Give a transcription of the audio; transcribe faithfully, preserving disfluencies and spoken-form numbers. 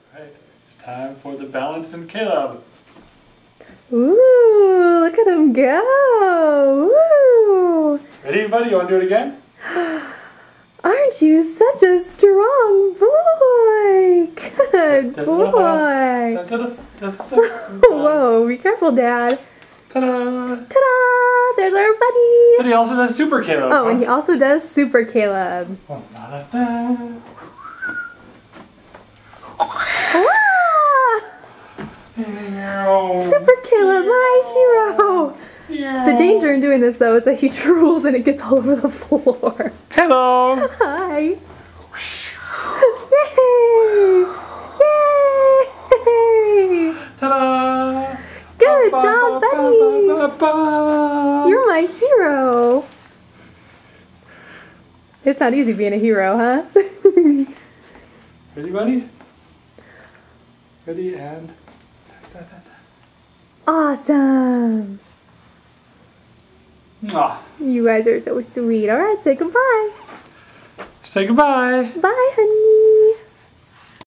Alright, it's time for the Balanced and Caleb. Ooh, look at him go! Ooh. Ready, buddy? You want to do it again? Aren't you such a strong boy? Good boy! Whoa, be careful, Dad. Ta-da! Ta-da! There's our buddy! But he also does Super Caleb. Oh, and he also does Super Caleb. Oh, da-da-da. Super Caleb, my hero! The danger in doing this, though, is that he drools and it gets all over the floor. Hello! Hi! Yay! Yay! Ta-da! Good job, buddy! You're my hero! It's not easy being a hero, huh? Ready, buddy? Ready, and... Awesome! Mwah. You guys are so sweet. Alright, say goodbye. Say goodbye. Bye, honey.